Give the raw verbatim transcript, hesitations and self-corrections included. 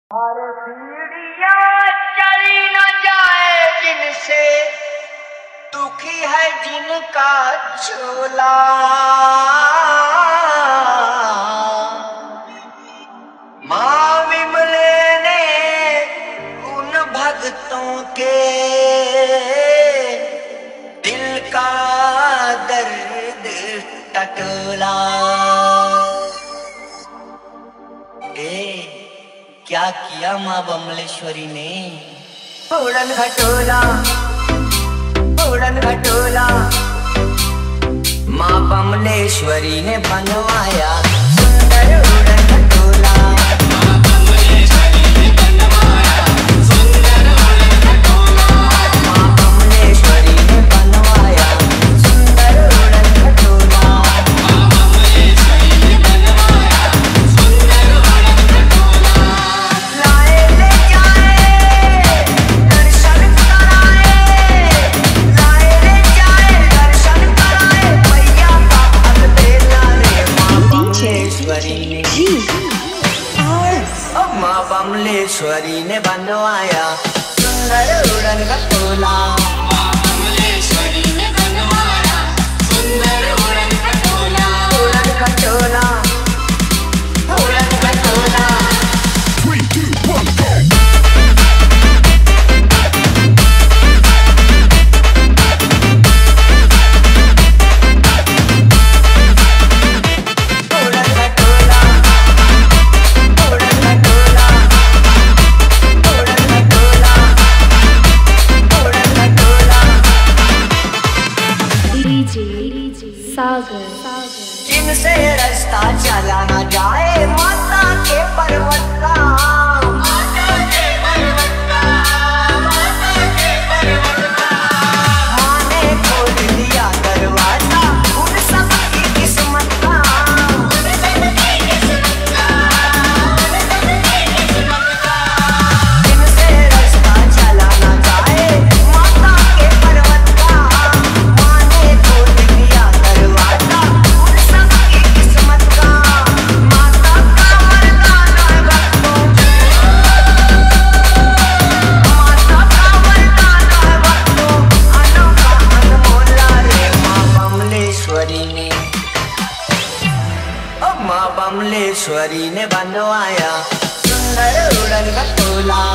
और सीढ़ियाँ चली न जाए जिनसे दुखी है जिनका चोला। माँ विमले ने उन भक्तों के दिल का दर्द टटोला। ए क्या किया माँ बमलेश्वरी ने? उड़न खटोला उड़न खटोला माँ बमलेश्वरी ने बनवाया सुंदर उड़न खटोला। माँ बमलेश्वरी ने बनवाया सुंदर उड़न खटोला। माँ बमलेश्वरी ने बनवाया सुंदर उड़न खटोला। माँ बमलेश्वरी ने बनवाया सुंदर उड़न खटोला। लाए ले जाए दर्शन कराए, लाए ले जाए दर्शन कराए मैया का अलबेला रे। माँ बमलेश्वरी ने माँ बमलेश्वरी ने बनवाया सुंदर उड़न खटोला। माँ बमलेश्वरी ने बनवाया सुंदर उड़न खटोला। उड़न खटोला उड़न खटोला। Three, two, one, go! उड़न खटोला उड़न खटोला उड़न खटोला उड़न खटोला। डीजे सागर जिनसे रास्ता चला न जाए माता के पर्वत का। माता के पर्वत का माता के पर्वत का। माँ ने खोल दिया दरवाजा उन सबकी किस्मत का। उन सबकी किस्मत का उन सबकी किस्मत का। जिनसे रास्ता चला न जाए माता के पर्वत का। माँ ने खोल दिया दरवाजा उन सबकी किस्मत का। माता का वरदान है भक्तों, माता का वरदान है भक्तों, अनोखा अनमोला रे। माँ बमलेश्वरी ने ओ माँ बमलेश्वरी ने बनवाया सुंदर उड़न खटोला।